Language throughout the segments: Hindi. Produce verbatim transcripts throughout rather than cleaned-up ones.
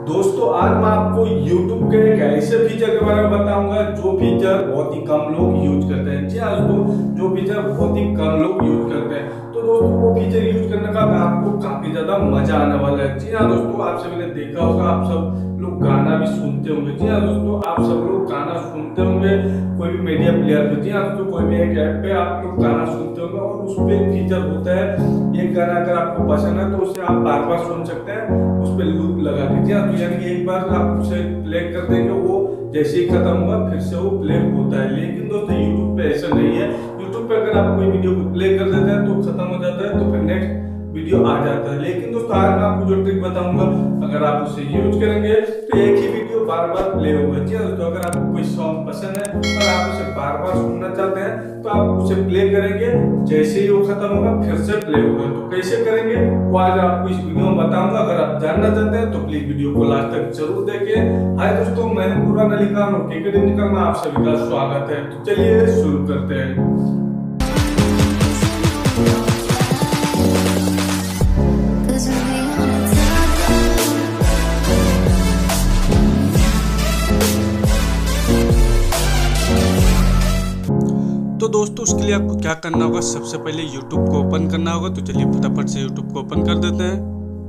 दोस्तों आज मैं आपको YouTube के एक ऐसे फीचर के बारे में बताऊंगा जो फीचर बहुत ही कम लोग यूज करते हैं। जी हाँ दोस्तों, जो फीचर बहुत ही कम लोग यूज करते हैं। तो दोस्तों वो फीचर यूज करने का आपको काफी ज्यादा मजा आने वाला है। जी हाँ दोस्तों, आप सभी ने देखा होगा, आप सब लोग गाना भी सुनते होंगे। जी हाँ दोस्तों, आप सब लोग गाना सुनते होंगे कोई भी मीडिया प्लेयर पे। जी हाँ दोस्तों, कोई भी एक ऐप पे आप लोग गाना सुनते होंगे और उस पे एक फीचर होता है, ये गाना अगर आपको पसंद है तो उसे आप बार बार सुन सकते हैं उस पे लूप लगा के। जी हाँ, तो यानी कि एक बार आप उसे प्ले कर देंगे, वो जैसे ही खत्म हुआ फिर से वो प्ले होता है। लेकिन दोस्तों यूट्यूब पे ऐसा नहीं है। यूट्यूब पे अगर आप कोई वीडियो को प्ले कर देते हैं तो खत्म हो जाता है, तो फिर नेक्स्ट वीडियो आ जाता है। लेकिन दोस्तों आज मैं आपको जो ट्रिक बताऊंगा, अगर आप उसे यूज करेंगे तो एक ही वीडियो बार बार प्ले होगा। जी दोस्तों, अगर आपको कोई सॉन्ग पसंद है और आप उसे बार बार सुनना चाहते हैं तो आप उसे प्ले करेंगे, जैसे ही वो खत्म होगा फिर से प्ले होगा। तो कैसे करेंगे वो आज आपको इस वीडियो में बताऊंगा। अगर आप जानना चाहते हैं तो प्लीज वीडियो को लास्ट तक जरूर देखें। हाय दोस्तों, मैं पूरा नलिका में आप सभी का स्वागत है। तो चलिए शुरू करते हैं। तो दोस्तों उसके लिए आपको क्या करना होगा, सबसे पहले YouTube को ओपन करना होगा। तो चलिए फटाफट से YouTube को ओपन कर देते हैं।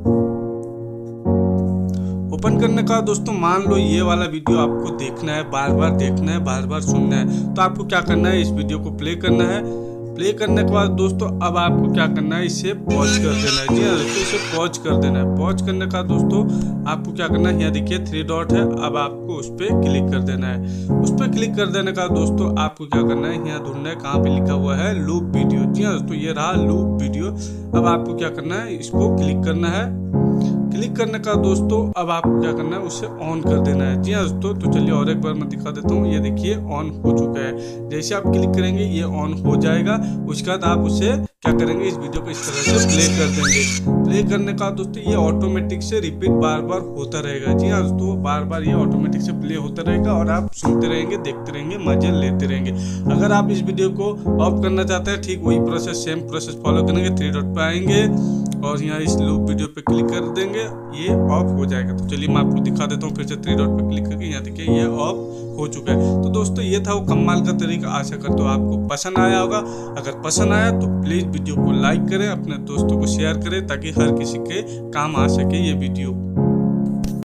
ओपन करने का दोस्तों मान लो ये वाला वीडियो आपको देखना है, बार बार देखना है, बार बार सुनना है, तो आपको क्या करना है, इस वीडियो को प्ले करना है। प्ले करने के बाद दोस्तों अब आपको क्या करना है, इसे पॉज कर देना है। जी हाँ दोस्तों, इसे पॉज कर देना है। पॉज करने का दोस्तों आपको क्या करना है, यहाँ देखिए थ्री डॉट है, अब आपको उस पर क्लिक कर देना है। उस पर क्लिक कर देने का दोस्तों आपको क्या करना है, यहाँ ढूंढना है कहाँ पे लिखा हुआ है लूप वीडियो। जी हाँ दोस्तों, ये रहा लूप वीडियो। अब आपको क्या करना है, इसको क्लिक करना है। क्लिक करने का दोस्तों अब आपको क्या करना है, उसे ऑन कर देना है। जी हाँ दोस्तों, तो चलिए और एक बार मैं दिखा देता हूँ। ये देखिए ऑन हो चुका है। जैसे आप क्लिक करेंगे ये ऑन हो जाएगा। उसके बाद आप उसे क्या करेंगे, इस वीडियो को इस तरह से प्ले कर देंगे। प्ले करने का दोस्तों ये ऑटोमेटिक से रिपीट बार बार होता रहेगा। जी हाँ दोस्तों, बार बार ये ऑटोमेटिक से प्ले होता रहेगा और आप सुनते रहेंगे, देखते रहेंगे, मजे लेते रहेंगे। अगर आप इस वीडियो को ऑफ करना चाहते हैं, ठीक वही प्रोसेस, सेम प्रोसेस फॉलो करेंगे। थ्री डॉट पे आएंगे और यहाँ इस लूप वीडियो पे क्लिक कर देंगे, ये ऑफ हो जाएगा। तो चलिए मैं आपको दिखा देता हूँ फिर से थ्री डॉट पे क्लिक करके। यहाँ देखिए ये ऑफ हो चुका है। तो दोस्तों ये था वो कमाल का तरीका। आशा करता हूँ आपको पसंद आया होगा। अगर पसंद आया तो प्लीज वीडियो को लाइक करें, अपने दोस्तों को शेयर करें ताकि हर किसी के काम आ सके ये वीडियो।